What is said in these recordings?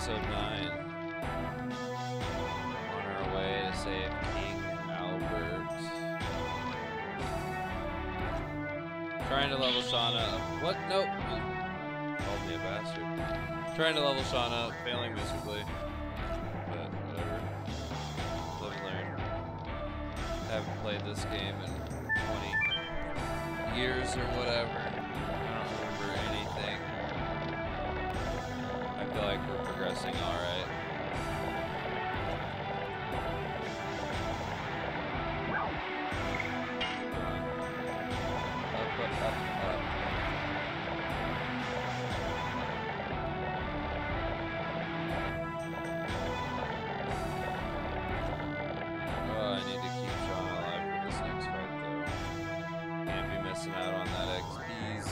episode 9. On our way to save King Albert. Trying to level Shauna. What? Nope. Called me a bastard. Trying to level Shauna, failing miserably. But whatever. Live and learn. Haven't played this game in 20 years or whatever. I don't remember anything. I feel like we're progressing alright. Up. Oh, I need to keep Sean alive for this next fight, though. Can't be missing out on that XPs.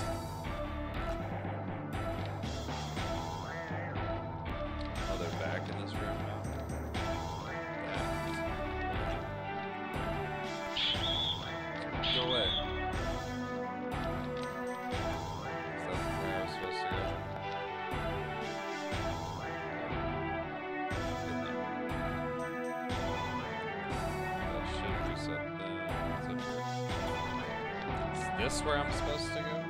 Oh, they're back in this room now. Yeah. Go away. Is this where I'm supposed to go?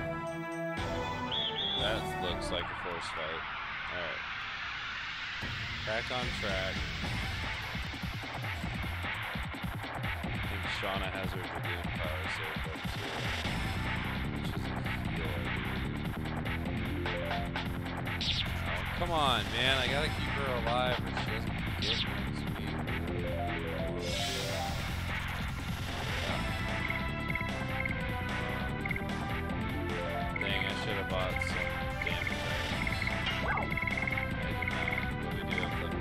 That looks like a force fight. Alright. Back on track. I think Shauna has her Dragoon power saved up too. Which is a heal, I believe. Oh, come on, man. I gotta keep her alive or she doesn't get me. Should have bought some damage items. I did not, but we do have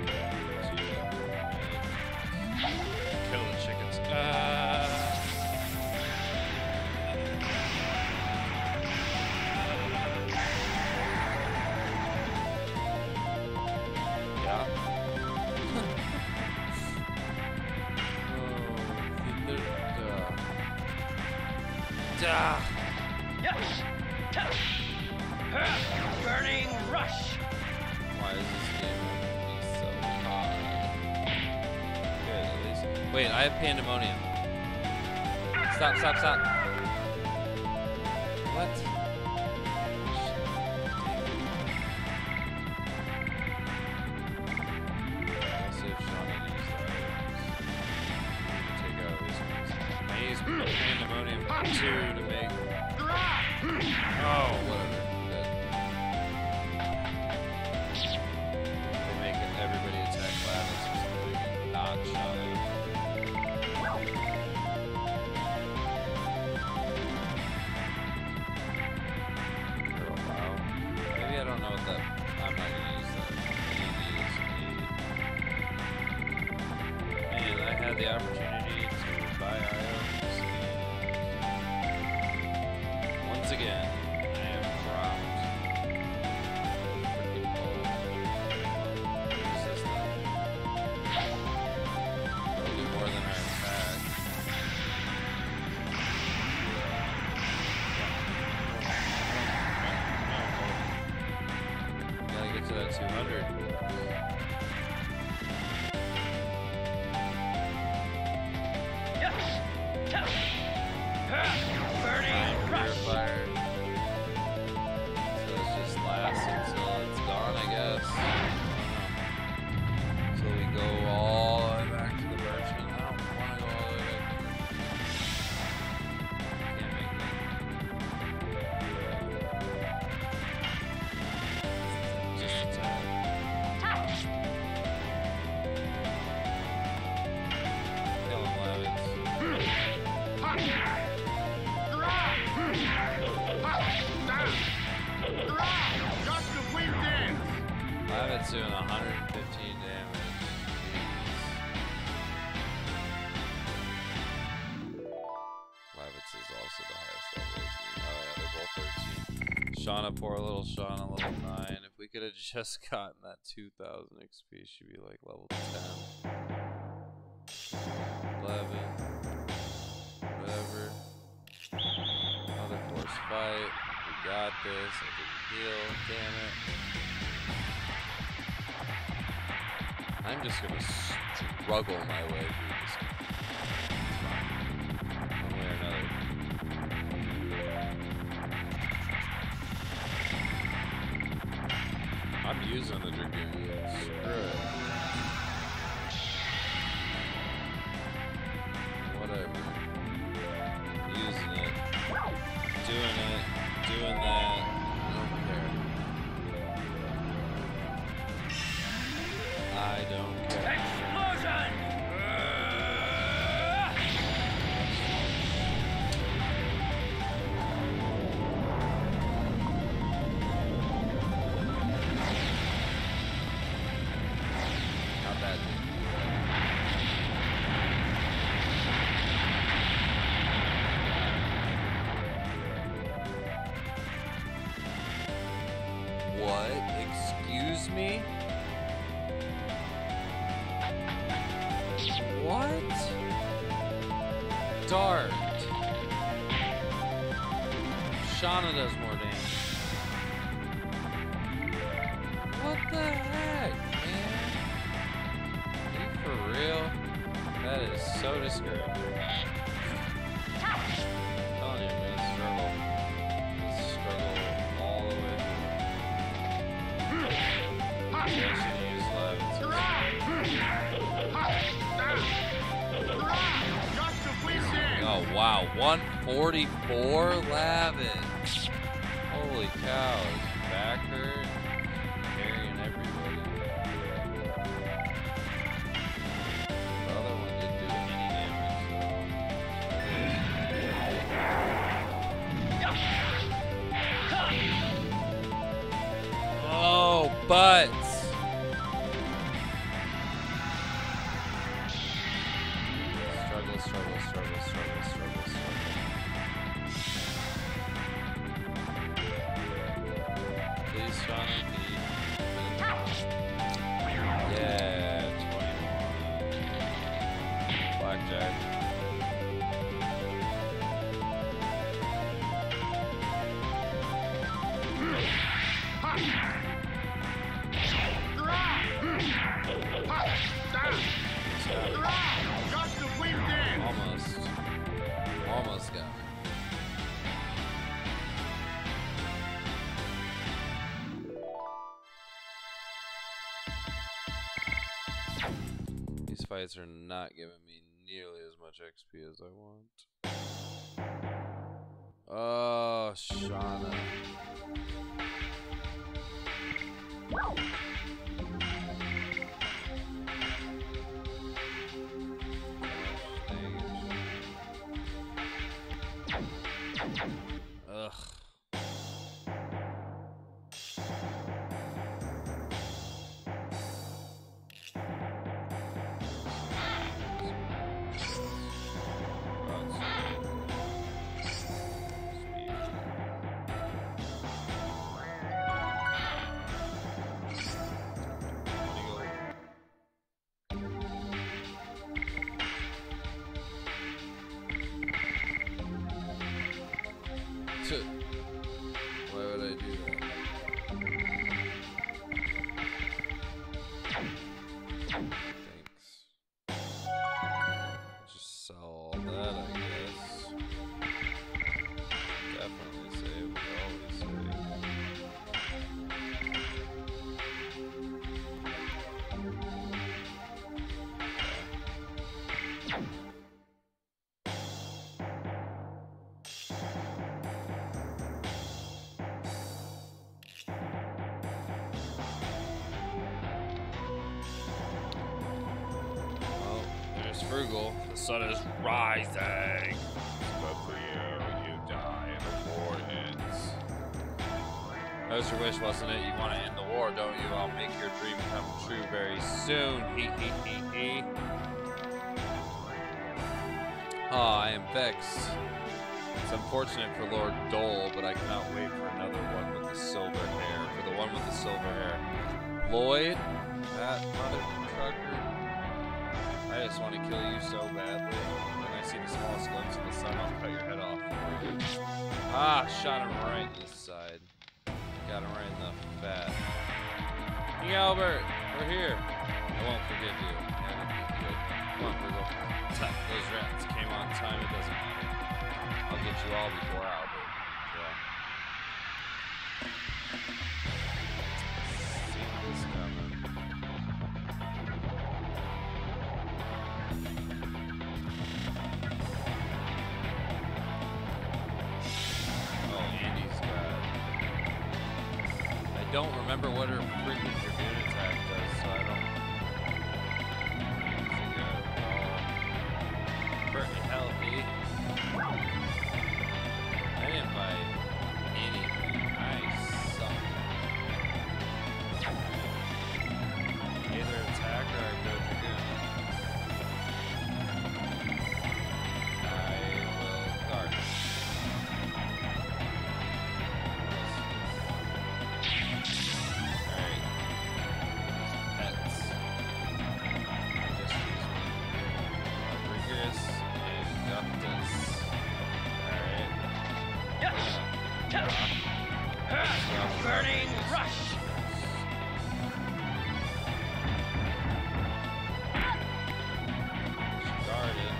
to kill the chickens. Yeah. Burning rush. Why is this game so hard? Good, at least. Wait, I have pandemonium. Stop. What? Let's see if Shauna needs that. Take out at least one. I use pandemonium 2 to make. Oh, whatever. They're making everybody attack Lavas or something and not Shauna. Oh, wow. Maybe I don't know what that. I'm not gonna use that. Man, I had the opportunity to buy items. Once again, I am dropped. Freaking bold. What is this thing? It'll do more than our attack. Gotta get to that 200. Burning rush. Fire. So it's just lasts until it's gone, I guess. So we go all the way back to the merchant. I don't want to go all the way back to the merchant. Can't make me. Just attack. Kill him, Levitz. Lavitz doing 115 damage. Lavitz is also the highest level, isn't he? Oh yeah, they're both 13. Shauna, poor little Shauna, level 9. If we could have just gotten that 2000 XP, she'd be like level 10. 11. Whatever. Another force fight. We got this. I didn't heal. Damn it. I'm just gonna struggle my way through this. One way or another. I'm using the Dragoon. Screw it. Whatever. Using it. Doing it. Doing that. I don't care. I don't care. Explosion! Not bad. What? Excuse me? What? Dart. Shauna does more damage. What the heck, man? Are you for real? That is so discouraging. I'm telling you, I'm gonna struggle. Struggle all the way through. I should use levels. Oh wow, 144 Lavins. Holy cow, his back hurt. Carrying everybody. The other one didn't do any damage. Oh, butts. Struggle, struggle, struggle, struggle, struggle, struggle. Please, Shauna, yeah, 21. Blackjack. Almost got me. These fights are not giving me nearly as much XP as I want. Oh, Shauna. Ugh. Why would I do that? Thanks. Just sell all that, I guess. Definitely save. We always save. Fruegel, the sun is rising. But for you, you die and the war ends. That was your wish, wasn't it? You want to end the war, don't you? I'll make your dream come true very soon. Hee hee hee hee. Ah, I am vexed. It's unfortunate for Lord Dole, but I cannot wait for another one with the silver hair. For the one with the silver hair. Lloyd? That mother trucker. I just want to kill you so badly. When I see the smallest glimpse of the sun, I'll cut your head off for you. Ah, shot him right in the side. Got him right in the fat. King Albert, we're here. won't forgive you. Come on, Fruegel. Those rats came on time, it doesn't matter. I'll get you all before Albert. Yeah. See this coming. Oh, Andy's got... I don't remember what her freaking Dragoon attack does, so I don't... Pretty healthy. I didn't buy anything. I suck. Either attack or I go Dragoon. I will guard. Alright. Pets. I just use Rodriguez. Alright. Burning rush. She guarded.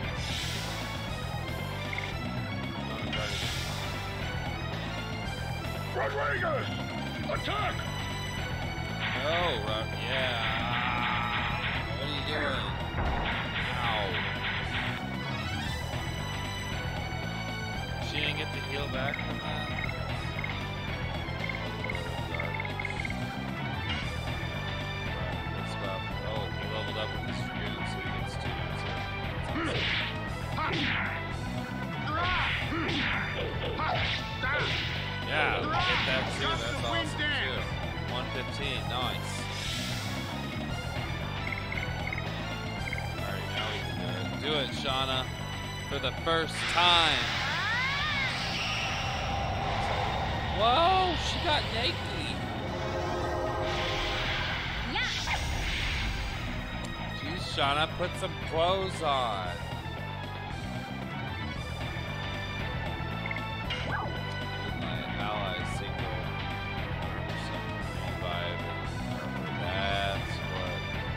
Rodriguez! Attack! No, yeah. What are you doing? Ow. She didn't get the heal back from that? Let's go. Oh, he leveled up with his Dragoon, so he gets 2 moves here. Yeah, hit that too. That's awesome too. 115, nice. Alright, now we can do it. Do it, Shauna. For the first time. Whoa, she got naked. Yeah. Jeez, Shauna, put some clothes on. My ally single revive and that's what.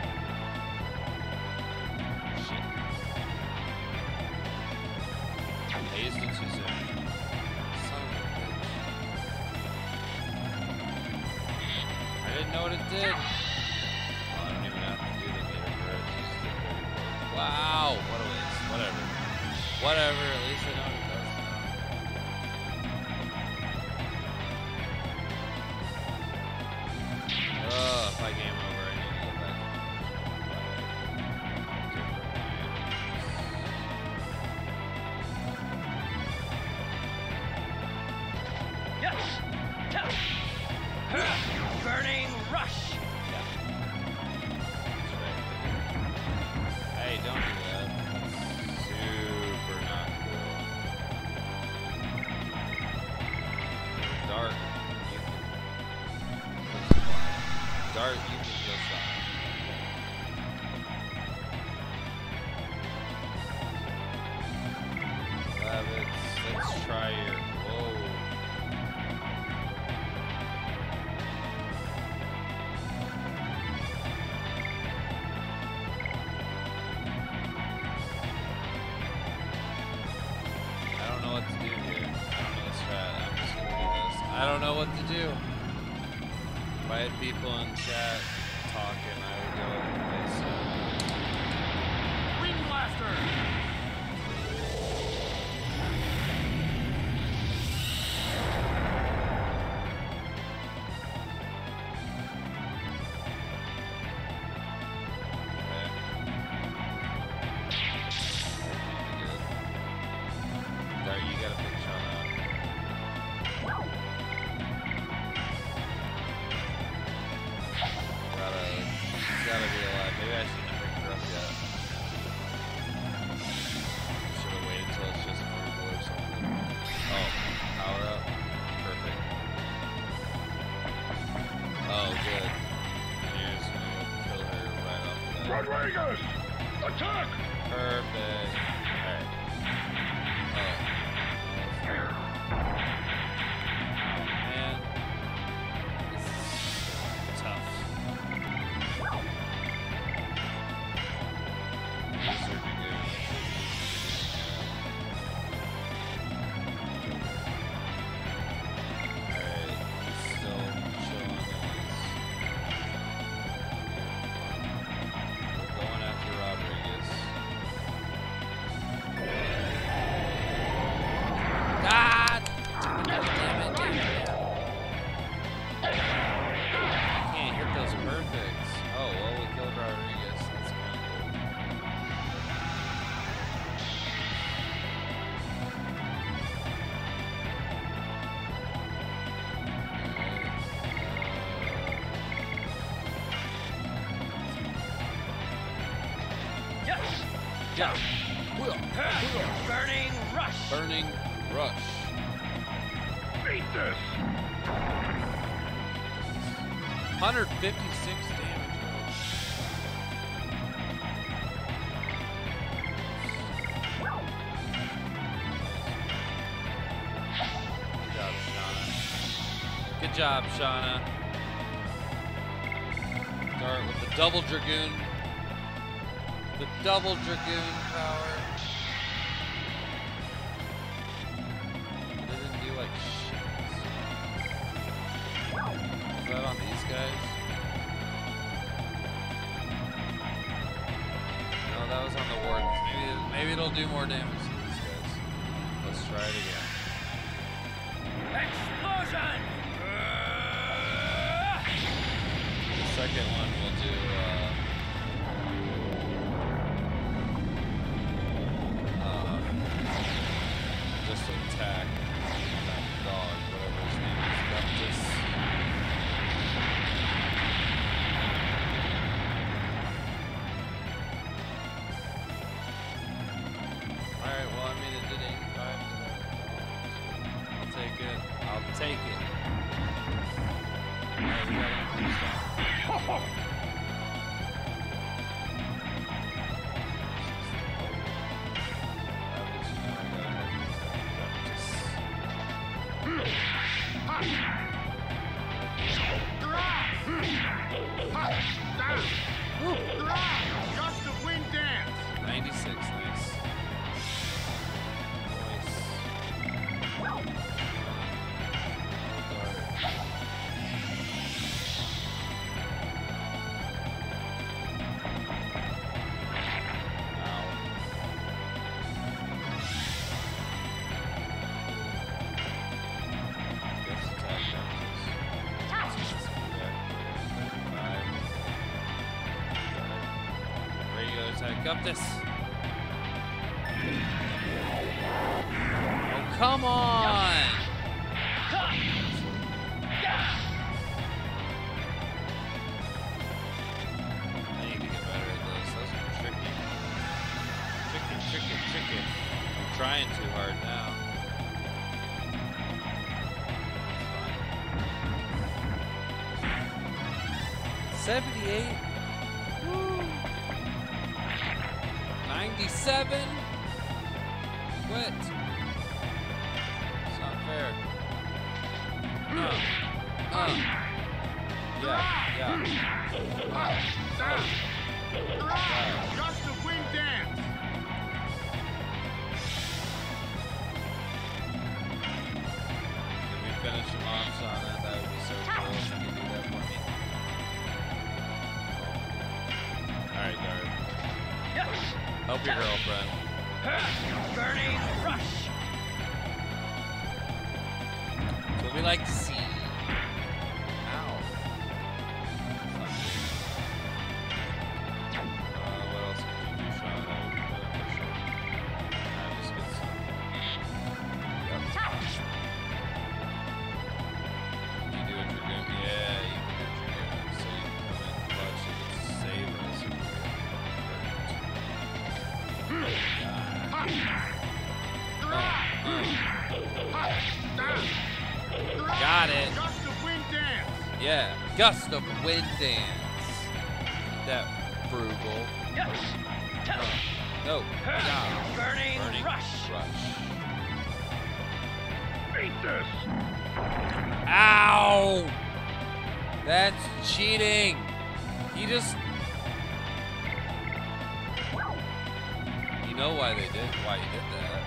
Shit. I used it too soon. Son of a bitch. I didn't know what it did. Oh, I don't even have to do the meter for it. Just the 34. Wow, what a waste. Whatever. Whatever, at least I know what it does. Oh, if I game over, I need to go back. Yes. Burning rush. Yeah. That's right. Hey, don't do that. That's super not cool. Dark, you can... Dart, you can just let's try your... Whoa. I don't know what to do here. I don't know the strat. I'm just gonna do this. I don't know what to do. If I had people in chat talking, I would go this. Wind Blaster! Dart, you gotta pick Shauna up. She's gotta be alive. Maybe I shouldn't have picked her up yet. Should have waited till it's just Fruegel or something. Oh, power up. Perfect. Oh, good. You're just gonna kill her right off the bat. Rodriguez! Attack! Perfect. Alright. Oh. Man. This is tough. Yeah. Burning rush. Burning rush. Beat this. 156 damage. Good job, Shauna. Start with the double Dragoon. The double Dragoon power. It didn't do like shit. Is that on these guys? No, that was on the wardens. Maybe it'll do more damage to these guys. Let's try it again. Explosion! The second one will do just attack that dog, whatever his name is. Got this. Alright, well, I mean, it did 85 to that dog. I'll take it. I'll take it. Alright, we gotta increase that. Just the wind dance. 96, nice. Up this. Oh, come on! I need to get better at those. Those are tricky. Tricky. I'm trying too hard now. It's fine. 78? 97? Quit. It's not fair. Yeah. Just the wind dance. Can we finish him off, Shauna? That would be so cool if you could do that for me. Oh. Alright, guard. Help your girlfriend. Burning rush. That's what we like to see. Ow. What else could you do, Shauna? Just get some. Yep. You do a Dragoon. Yeah, you can do a Dragoon. So you can come in clutch and save us. Got it. Just the wind dance. Yeah, gust of wind dance. Eat that, Fruegel. No. Burning rush. Beat this. Ow! That's cheating. He just. You know why he did that.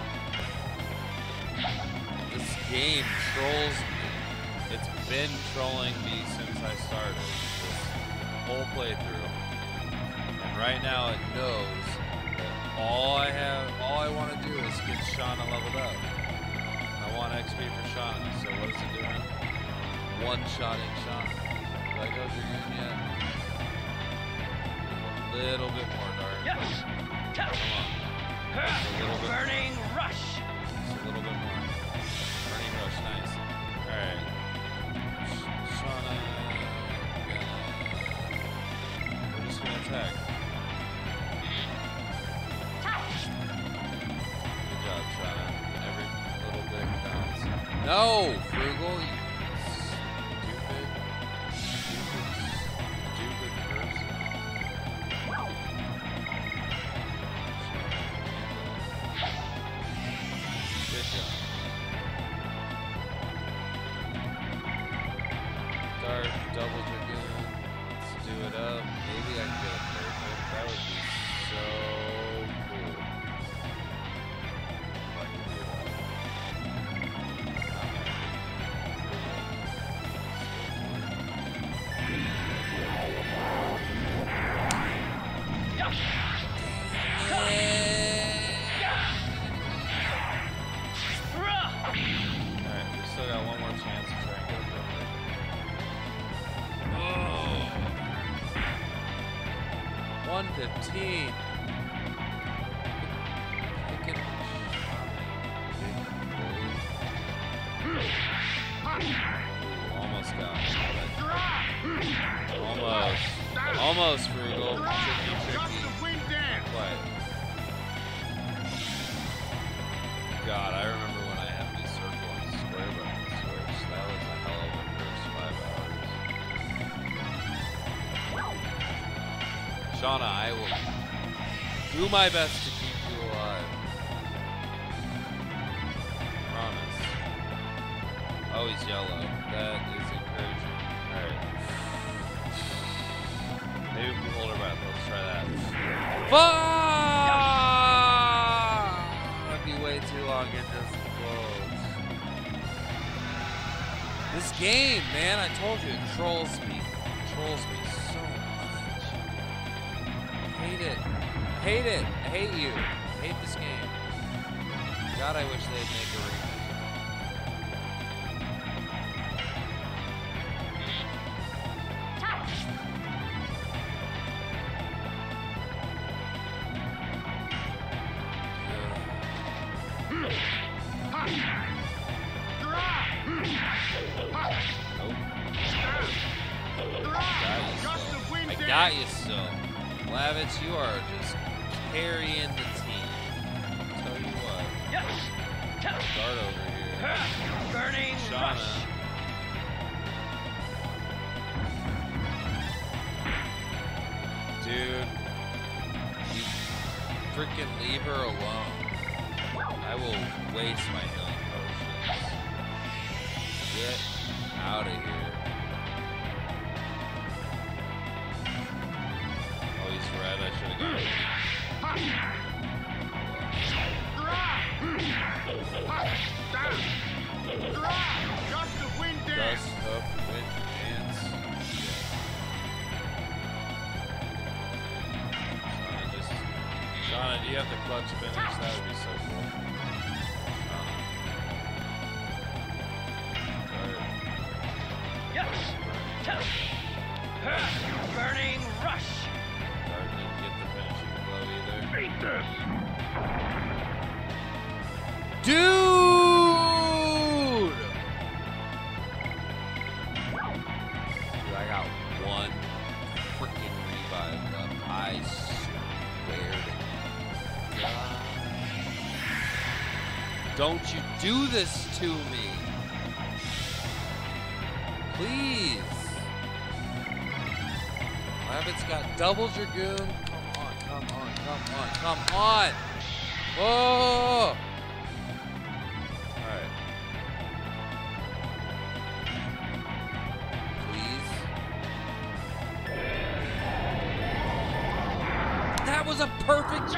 This game trolls me. It's been trolling me since I started this whole playthrough. And right now it knows that all I want to do is get Shauna leveled up. I want XP for Shauna, so what is it doing? One-shotting Shauna. Do I go Dragoon yet? A little bit more dark. Come on. Just a little bit. Burning rush. Just a little bit more. Burning rush, nice. Alright. Shauna. We're just gonna attack. Fruegel, you stupid person. Good job. Dark, double Dragoon. Let's do it up. Maybe I can get a perfect. That would be so cool. If I could do that. Alright, we still got one more chance to try and get a perfect. Oh. 115. Picking Ooh, almost got it. Almost Fruegel. Tricky. Quiet. God, I remember when I had to circle and square button switch. That was a hell of a first 5 hours. Shauna, I will do my best to keep you alive. Promise. Oh, he's yellow. That is encouraging. Alright. Maybe if we hold our breath, let's try that. Fuck! That'd be way too long, it just explodes. This game, man, I told you, it trolls me. It trolls me so much. I hate it. I hate it. I hate you. I hate this game. God, I wish they'd make a remake. I got you still. Lavitz, you are just carrying the team. Tell you what. Start over here. Burning Shauna. rush. Dude. You freaking leave her alone. I will waste my healing potions. Get out of here. Oh, he's red. I should have got him. Gust of wind dance. Gust of wind dance. Shauna, do you have the clutch finish? That would be so cool. Burning rush. Dart didn't get the finishing blow either. Beat this. Dude! Dude, I got one freaking revive left. I swear to God. Don't you do this to me. Please. Rabbit's got double Dragoon. Come on. Whoa! Alright. Please. That was a perfect.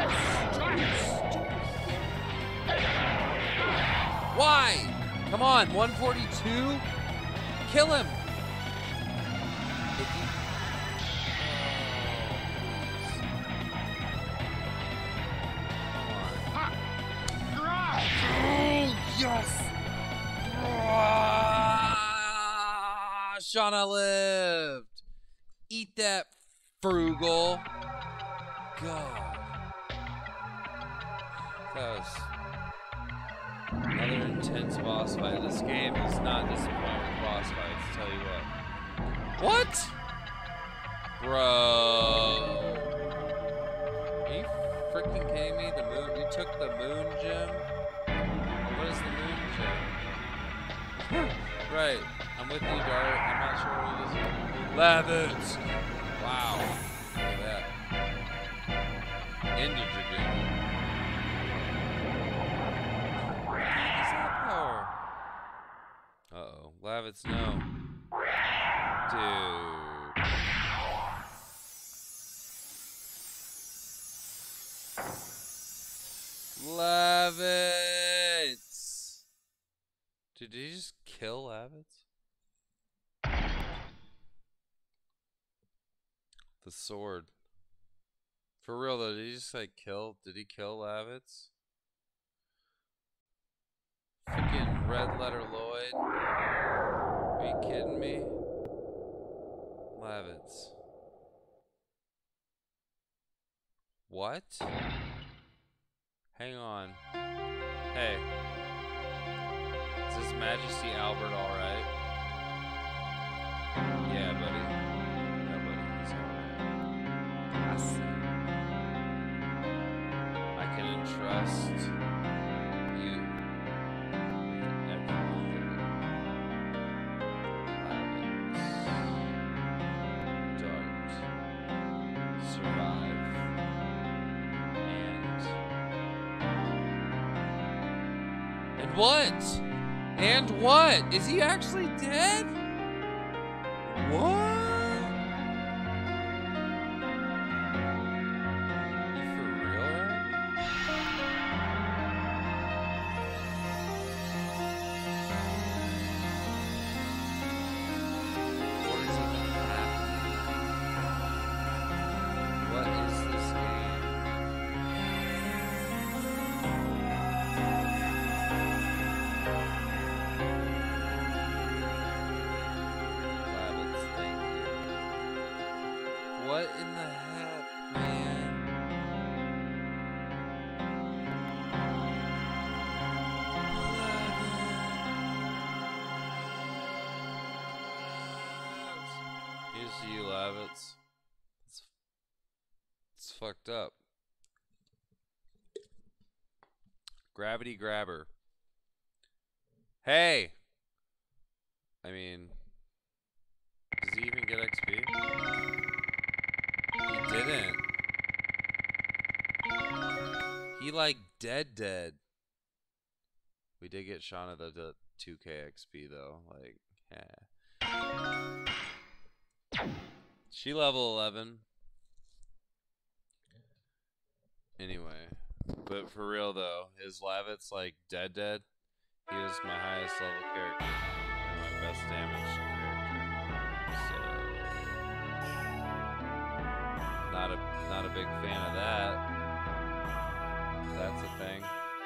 Why? Come on, 142? Kill him. If you... Yes! Shauna lived! Eat that, Fruegel. God. That was another intense boss fight. This game is not disappointing with boss fights, tell you what. What? Bro. Are you freaking kidding me? The moon, you took the moon gem? What is the moon gem? Right. I'm with you, Dart. I'm not sure what it is yet. Lavitz! Wow. Look at that. Into Dragoon. What is that power? Uh-oh. Lavitz, no. Dude. Lavitz! Dude, did he just kill Lavitz? The sword. For real though, did he just like kill? Did he kill Lavitz? Freaking Red Letter Lloyd. Are you kidding me? Lavitz. What? Hang on. Hey. Is His Majesty Albert alright? Yeah, buddy. Yeah, buddy. He's alright. I see. I can entrust you with everything. Lavitz. Dart. Survive. And what? And what? Is he actually dead? What? You for real, right? What is even happening? What is this game? What in the heck, man? Here's to you, Lavitz. It's fucked up. Gravity Grabber. Hey! I mean, does he even get XP? He didn't. He like dead. We did get Shauna the 2k XP though. Like, yeah. She level 11. Anyway, but for real though, is Lavitz like dead? He was my highest level character and my best damage character. So not a big fan of that. That's a thing.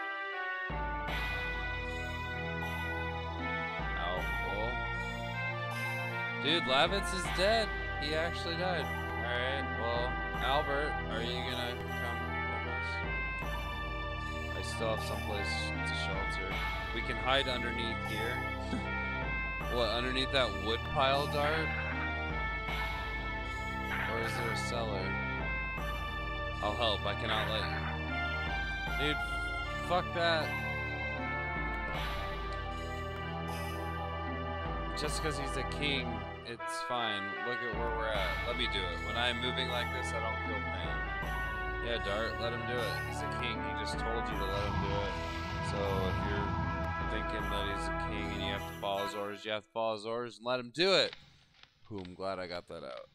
Oh, well. Dude, Lavitz is dead. He actually died. Alright, well, Albert, are you gonna come with us? I still have someplace to shelter. We can hide underneath here. What, underneath that wood pile, Dart? Or is there a cellar? I'll help. I cannot let you. Dude, fuck that. Just because he's a king, it's fine. Look at where we're at. Let me do it. When I'm moving like this, I don't feel pain. Yeah, Dart, let him do it. He's a king. He just told you to let him do it. So if you're thinking that he's a king and you have to follow his orders, you have to follow his orders and let him do it. Ooh, I'm glad I got that out.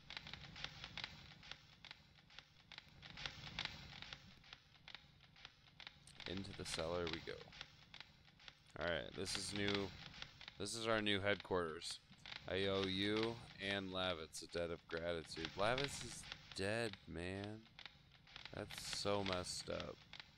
Into the cellar we go. Alright, this is new. This is our new headquarters. I owe you and Lavitz a debt of gratitude. Lavitz is dead, man. That's so messed up.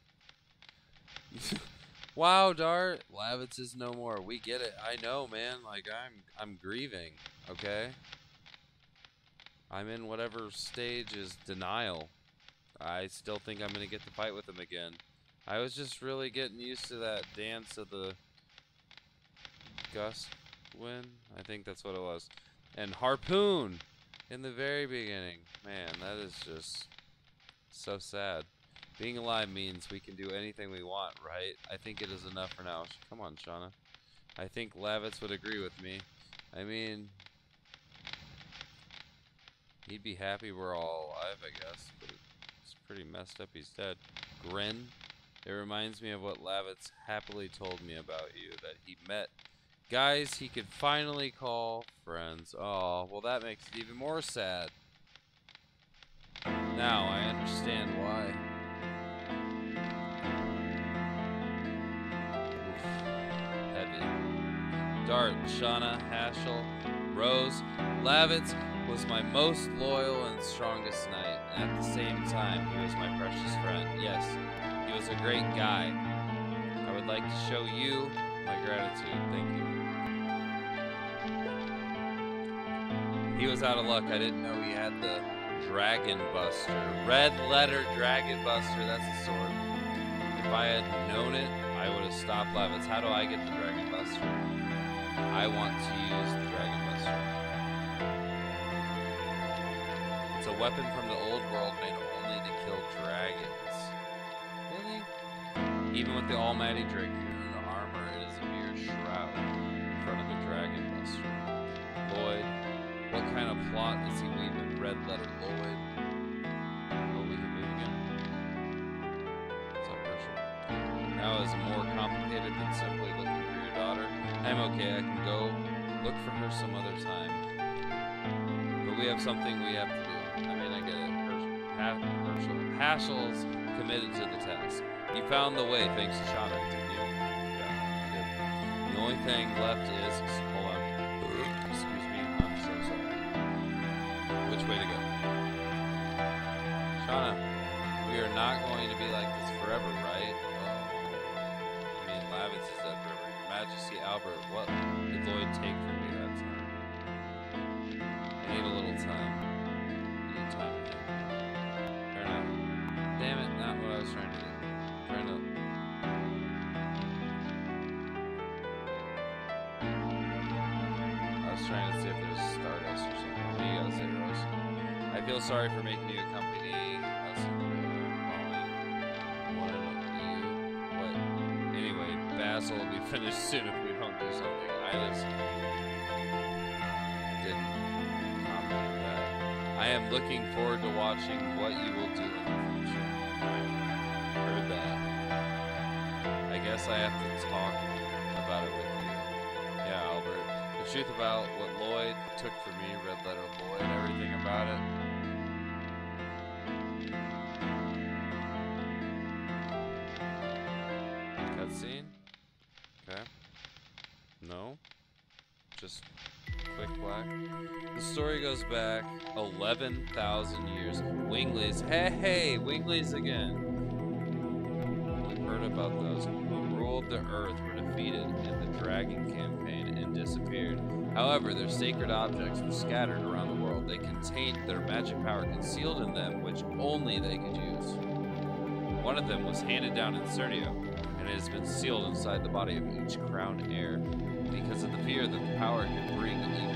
Wow, Dart. Lavitz is no more. We get it. I know, man. Like, I'm grieving, okay? I'm in whatever stage is denial. I still think I'm gonna get to fight with him again. I was just really getting used to that dance of the gust wind. I think that's what it was. And harpoon in the very beginning. Man, that is just so sad. Being alive means we can do anything we want, right? I think it is enough for now. Come on, Shauna. I think Lavitz would agree with me. I mean, he'd be happy we're all alive, I guess, but it's pretty messed up he's dead. Grin. It reminds me of what Lavitz happily told me about you, that he met guys he could finally call friends. Oh, well that makes it even more sad. Now I understand why. Oof. Heavy. Dart, Shauna, Haschel, Rose, Lavitz was my most loyal and strongest knight, and at the same time, he was my precious friend. Yes, he was a great guy. I would like to show you my gratitude. Thank you. He was out of luck. I didn't know he had the Dragon Buster. Red letter Dragon Buster. That's a sword. If I had known it, I would have stopped Lavitz. How do I get the Dragon Buster? I want to use the Dragon Buster. It's a weapon from the old world made only to kill dragons. Really? Even with the almighty Dragoon armor, it is a mere shroud in front of the Dragon Buster. Lloyd, what kind of plot is he weaving? Red letter Lloyd. Oh, we can move again. What's up, Herschel? Now is more complicated than simply looking for your daughter. I'm okay, I can go look for her some other time. But we have something we have to do. I mean, I get it. Herschel. Haschel's committed to the task. You found the way, thanks to Shauna, didn't you? Yeah, I did. The only thing left is... Hold on. Excuse me, I'm so sorry. Which way to go? Shauna, we are not going to be like this forever, right? I mean, Lavitz is dead forever. Your Majesty Albert, what did Lloyd take from you that time? I need a little time. I need time with him. Fair enough. Damn it, not what I was trying to do. Trying to... I was trying to see if there's Stardust or something. What do you gotta say, Rose? I feel sorry for making you accompany us in following one of you. But anyway, Basil will be finished soon if we don't do something. I just didn't comment on that. I am looking forward to watching what you will do in the future. I heard that. I guess I have to talk about it with you. Yeah, Albert. The truth about what Lloyd took from me, red letter Lloyd, everything about it. Cutscene? Okay. No. Just quick black. The story goes back 11,000 years. Winglies. Hey, Winglies again. We've heard about those who ruled the earth were defeated in the Dragon campaign and disappeared. However, their sacred objects were scattered around the world. They contained their magic power concealed in them, which only they could use. One of them was handed down in Serdio, and it has been sealed inside the body of each crowned heir, because of the fear that the power could bring evil.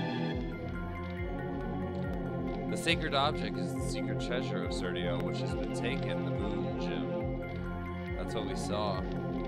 The sacred object is the secret treasure of Serdio, which has been taken, the Moon Gem. That's what we saw.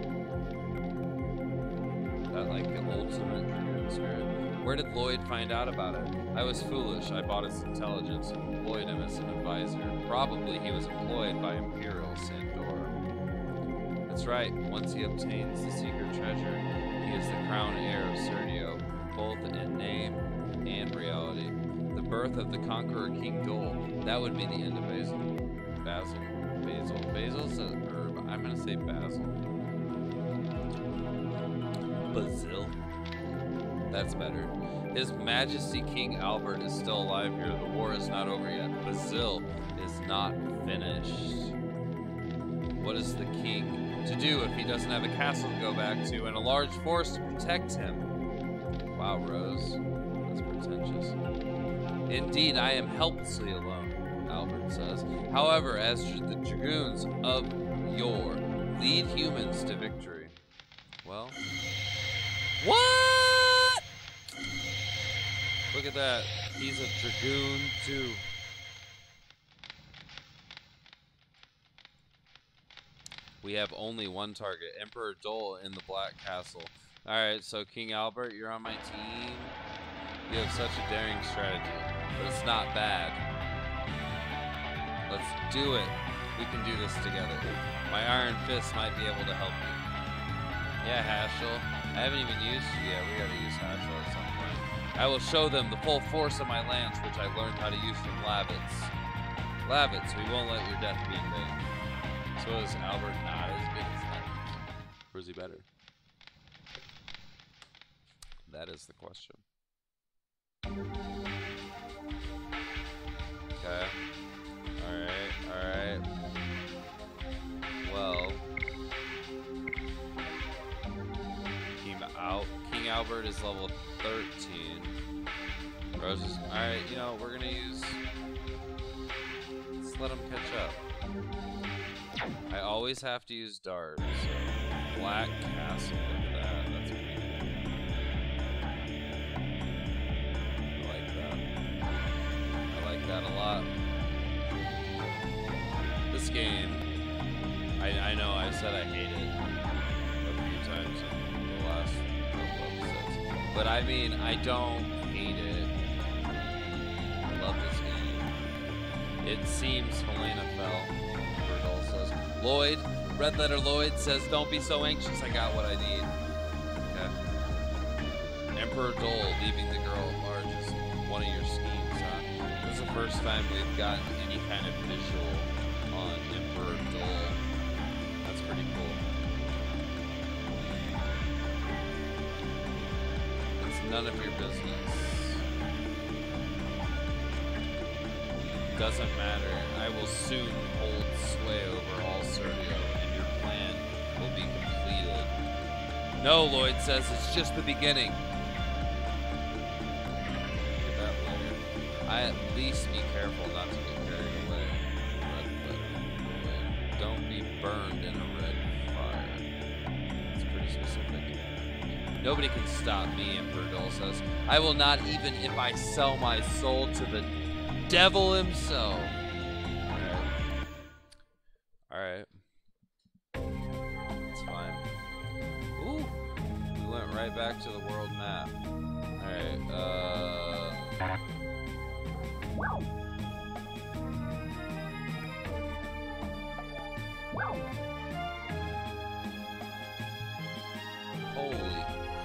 That, like, the ultimate Dragoon spirit. Where did Lloyd find out about it? I was foolish. I bought its intelligence and employed him as an advisor. Probably he was employed by Imperial Sandora. That's right. Once he obtains the secret treasure, he is the crown heir of Serdio, both in name and reality. The birth of the conqueror King Dole. That would be the end of Basil. Basil's a herb. I'm gonna say Basil. Basil. That's better. His Majesty King Albert is still alive here. The war is not over yet. Basil is not finished. What is the king to do if he doesn't have a castle to go back to and a large force to protect him? Wow, Rose. That's pretentious. Indeed, I am helplessly alone, Albert says. However, as the Dragoons of yore lead humans to victory. Well... What? Look at that. He's a Dragoon too. We have only one target, Emperor Dole in the Black Castle. Alright, so King Albert, you're on my team. You have such a daring strategy, but it's not bad. Let's do it. We can do this together. My Iron Fist might be able to help you. Yeah, Haschel. I haven't even used you yet. We gotta use Haschel at some point. I will show them the full force of my lance, which I learned how to use from Lavitz. Lavitz, we won't let your death be in vain. So is Albert not as good as Lavitz? Or is he better? That is the question. Okay. Alright. Well, King Albert is level 13. Roses. Alright, you know, we're gonna use... Let's let him catch up. I always have to use Dart. So Black Castle, look at that. That's pretty cool. I like that a lot. This game, I know I said I hate it a few times in the last couple episodes, but I mean, I don't hate it. I love this game. It seems Helena fell. Virgil says, Lloyd, Red Letter Lloyd says, don't be so anxious, I got what I need. Okay. Emperor Dole leaving the girl at large is one of your schemes, huh? This is the first time we've gotten any kind of visual on Emperor Dole. That's pretty cool. It's none of your business. Doesn't matter. I will soon hold sway over all Sergio, and your plan will be completed. No, Lloyd says, it's just the beginning. Get that later. I at least be careful not to get carried away. Don't be burned in a red fire. It's pretty specific. Nobody can stop me, Emperor Dole says. I will not even if I sell my soul to the devil himself. Alright. It's fine. Ooh. We went right back to the world map. Alright, holy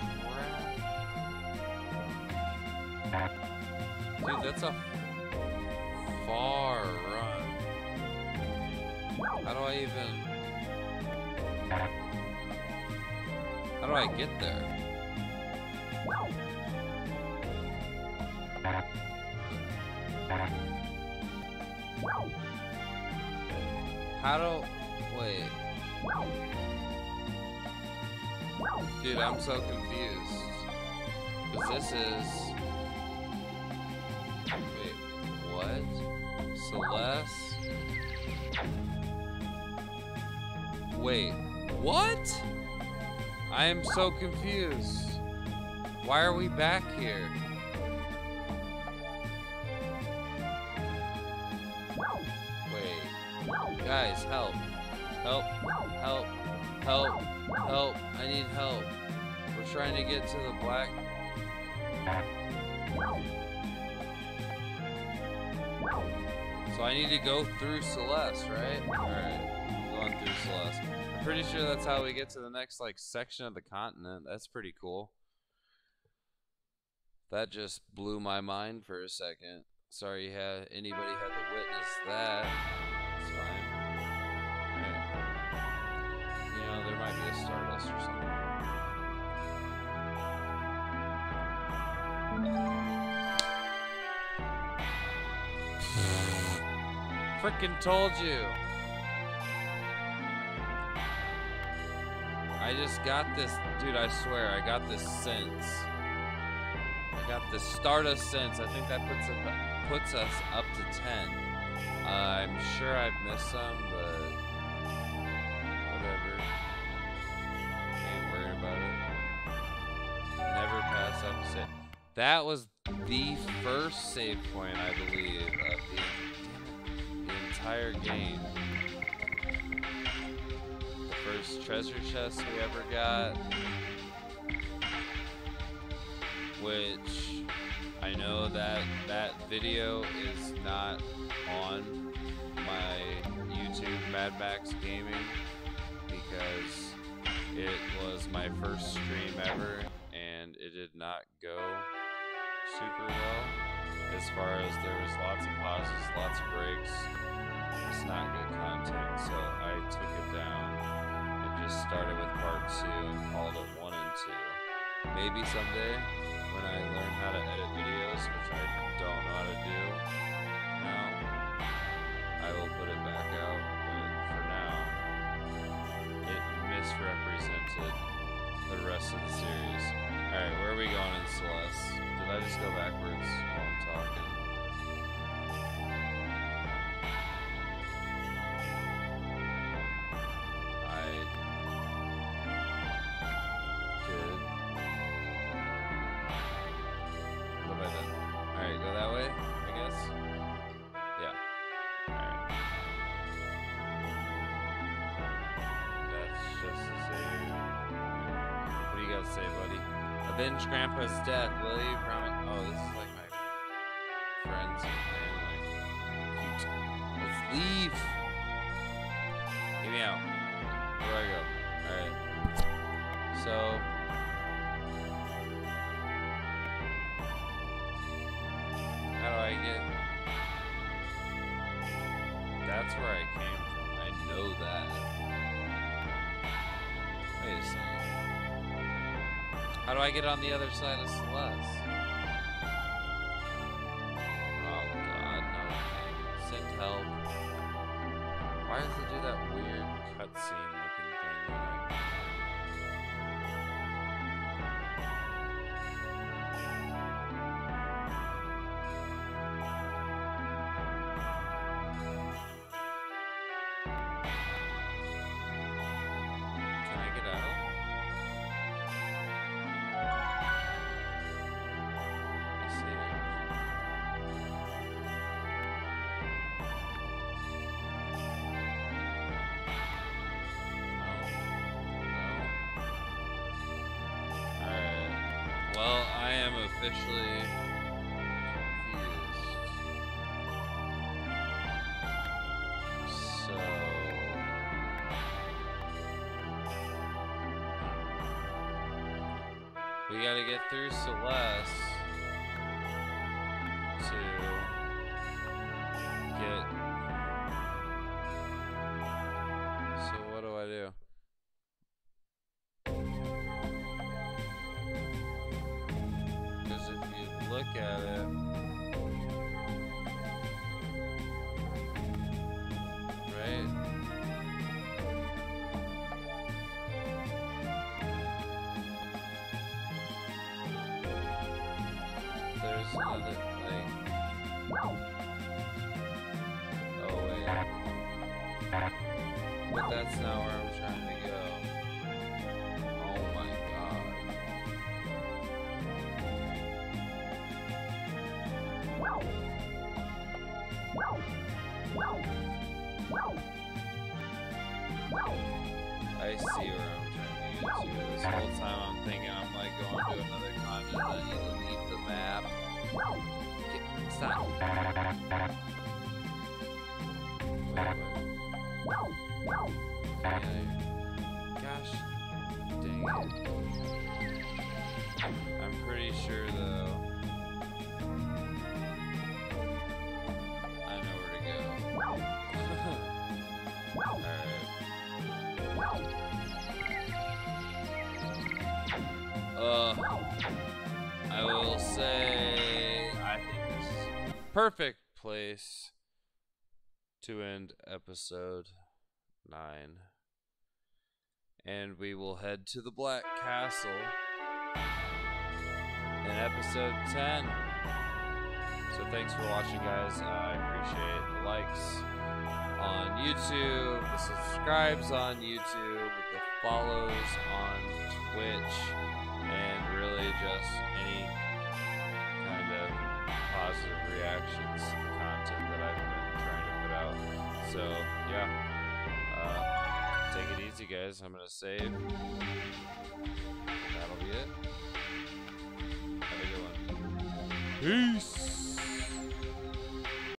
crap. Dude, that's a far run. How do I even... How do I get there? How do... Wait. Dude, I'm so confused. Because this is... Wait, what? Celeste? Wait, what? I am so confused. Why are we back here? Wait. Guys, help. Help. Help. Help. Help. I need help. We're trying to get to the black... So I need to go through Celeste, right? Alright. Going through Celeste. I'm pretty sure that's how we get to the next, like, section of the continent. That's pretty cool. That just blew my mind for a second. Sorry anybody had to witness that. It's fine. Alright. You know, there might be a Stardust or something. Frickin' told you. I just got this, dude, I swear, I got this sense. I got this Stardust sense. I think that puts us up to 10. I'm sure I've missed some, but whatever. Ain't worried about it. Never pass up to 6. That was the first save point, I believe, of the entire game. The first treasure chest we ever got. which I know that that video is not on my YouTube Mad Max Gaming because it was my first stream ever and it did not go super well. As far as there was lots of pauses, lots of breaks, it's not good content, so I took it down and just started with part 2 and called it 1 and 2. Maybe someday when I learn how to edit videos, which I don't know how to do now, I will put it back out, but for now, it misrepresented the rest of the series. Alright, where are we going in Celeste? Did I just go backwards while I'm talking? I did. What have I done? Alright, go that way, I guess? Yeah. Alright. That's just to save. What do you got to say, buddy? Avenge Grandpa's death, will you? Promise? Oh, this is like my friends and family. Cute. Let's leave. Get me out. Where do I go? Alright. So. How do I get? That's where I came from. I know that. Wait a second. How do I get on the other side of Celeste? Oh god, no. Send help. Why does it do that weird cutscene looking thing when Can I get out? Well, I am officially confused. So we gotta get through Celeste to get. So what do I do? Look at it. Right? There's another thing. Oh wait. But that's not where I'm trying to go. Oh my god. I see where I'm trying to get to. This whole time I'm thinking I'm like going to another continent. I need to leave the map. Stop. Wait. Gosh dang it. I'm pretty sure though. I know where to go. Alright. I will say I think this is a perfect place to end episode 9. And we will head to the Black Castle in episode 10. So thanks for watching, guys. I appreciate the likes on YouTube, the subscribes on YouTube, the follows on Twitch, and really just any kind of positive reactions to the content that I've been trying to put out. So yeah, take it easy, guys. I'm gonna save. That'll be it. Have a good Peace.